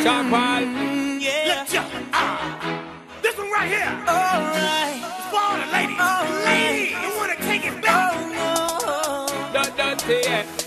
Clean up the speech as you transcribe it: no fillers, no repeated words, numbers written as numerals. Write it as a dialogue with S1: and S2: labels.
S1: Sean Paul.
S2: Yeah.
S3: Let's go. This one right here.
S2: Alright.
S3: It's for all the ladies.
S2: Alright.
S3: Ladies, you wanna take it back?
S2: Oh no.
S1: Don't, yeah.